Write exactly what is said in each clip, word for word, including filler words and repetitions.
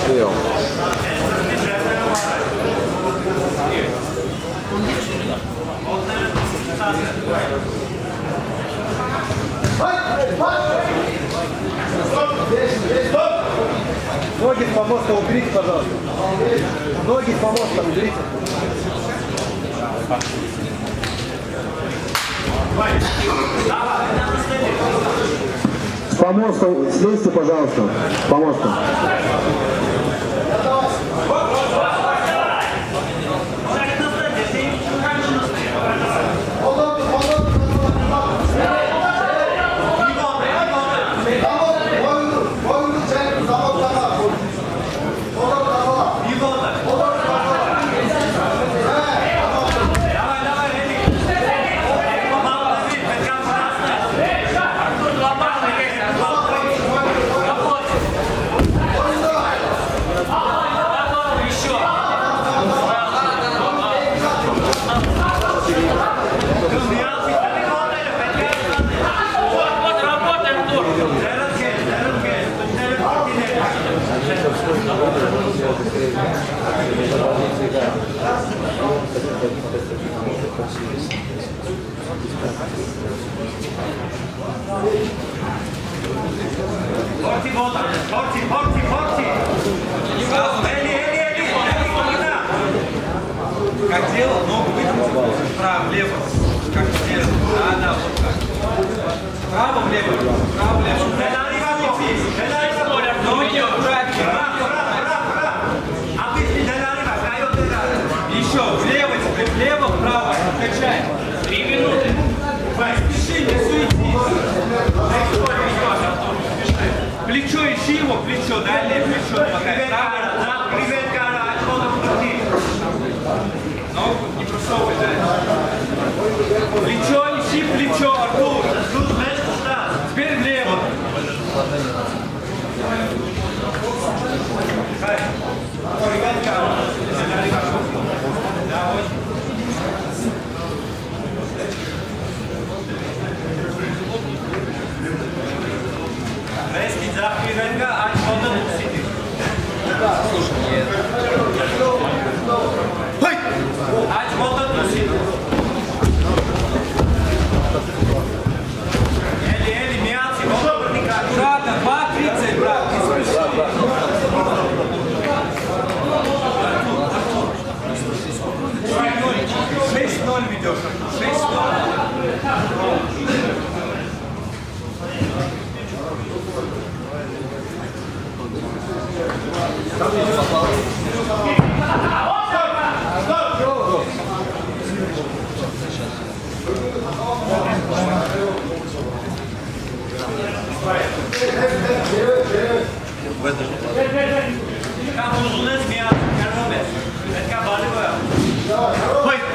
Прием. Ноги с помоста уберите, пожалуйста. Ноги с помоста уберите. С помоста слезьте, пожалуйста. С помоста. Forti, forti, forti, forti! Эли, Эли, Эли! Как делал, ногу вытянуть, вправо, влево, как делал, да, да, вот так. Вправо, влево, вправо, влево. Ноги аккуратнее. Еще, влево теперь, влево, вправо, качай. Три минуты. Спеши, не суетись. Плечо, ищи его, плечо, дальнее плечо. Привет, Кара, отсюда крути. Ногу не просовывай дальше. Плечо, ищи плечо, Артур. Теперь влево. Привет, Кара. Рески запривенга, а чего-то сидит. Слушай, а чего-то сидит. Эли, Эли, мяти, вот прыгай. Аккуратно, два тридцать, брат, не спеши. шесть ноль ведешь, шесть ноль. Как ужинать мясо, коробец. Это как балево. Ой!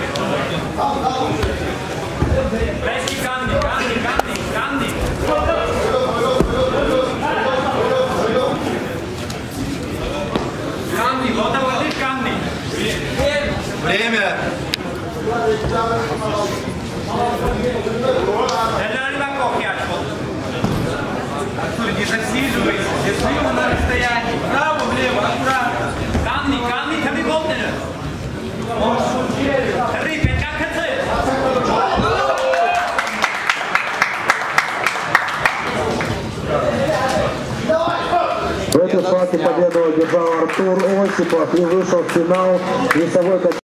Рески камни, камни, камни, камни. Камни, вот это вот камни. Время. Не засиживайся, держи его на расстоянии. Право, влево, аккуратно. Камни, камни, камни, болтали. Смотри, пять как хотел. В этой схватке победу одержал Артур Осипов и вышел в финал весовой категории.